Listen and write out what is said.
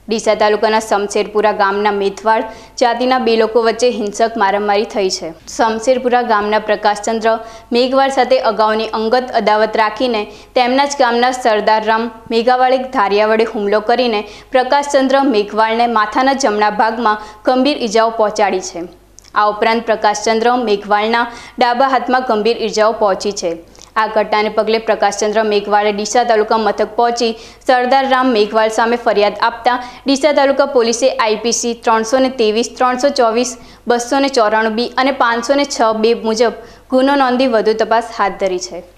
ડીસા તાલુકાના શમશેરપુરા ગામના મેથવાડ જાતિના બે લોકો વચ્ચે હિંસક મારામારી થઈ છે। શમશેરપુરા ગામના પ્રકાશચંદ્ર મેઘવાળ સાથે અગાઉની અંગત અદાવત રાખીને તેમના જ ગામના સરદાર રામ મેઘવાળે ધારિયા વડે હુમલો કરીને પ્રકાશચંદ્ર મેઘવાળને માથાના જમણા ભાગમાં ગંભીર ઈજાઓ પહોંચાડી છે। આ ઉપરાંત પ્રકાશચંદ્ર મેઘવાળના ડાબા હાથમાં ગંભીર ઈજાઓ પહોંચી છે। આ ઘટનાને પગલે પ્રકાશચંદ્ર મેઘવાળે ડીસા તાલુકા મથક પહોંચી સરદાર રામ મેઘવાળ સામે ફરિયાદ આપતા ડીસા તાલુકા પોલીસે આઈપીસી 323, 324, 294 બી અને 506 બે મુજબ ગુનો નોંધી વધુ તપાસ હાથ ધરી છે।